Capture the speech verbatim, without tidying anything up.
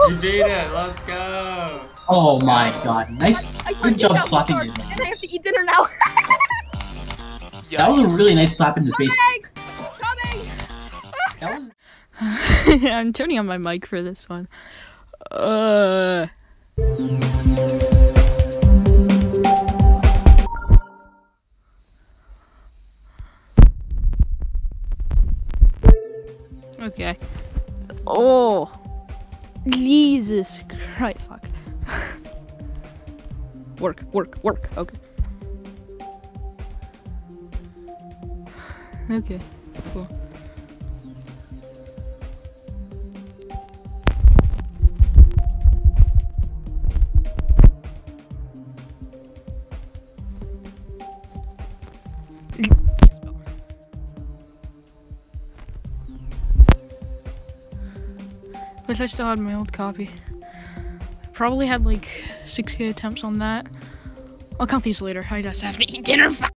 You beat it. Let's go. Oh my god. Nice. I Good job slapping it. it. And I have to eat dinner now. That was a really nice slap in the face. Coming! That was. I'm turning on my mic for this one. Uh. Okay. Oh. Jesus Christ. Fuck. Work, work, work. Okay. Okay. Cool. Wish I still had my old copy. Probably had like six K attempts on that. I'll count these later. I just have to eat dinner.